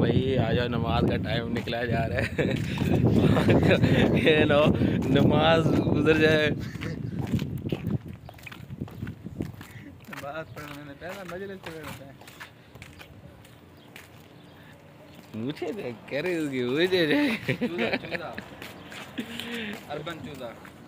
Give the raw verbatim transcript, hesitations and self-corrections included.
भाई आ जाओ, नमाज का टाइम निकला जा रहा है। ये लो नमाज गुजर जाए। नमाज पढ़ने पहला मजलिस पे बैठता है। मुझे कह रही होगी मुझे चूजा चूजा अर्बन चूजा।